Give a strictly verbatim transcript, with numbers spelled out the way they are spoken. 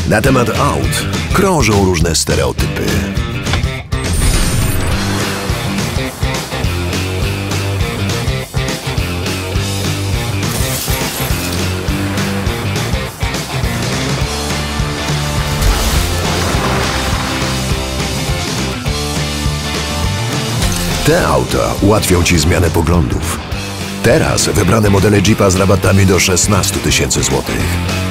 Na temat aut krążą różne stereotypy. Te auta ułatwią Ci zmianę poglądów. Teraz wybrane modele Jeepa z rabatami do szesnastu tysięcy złotych.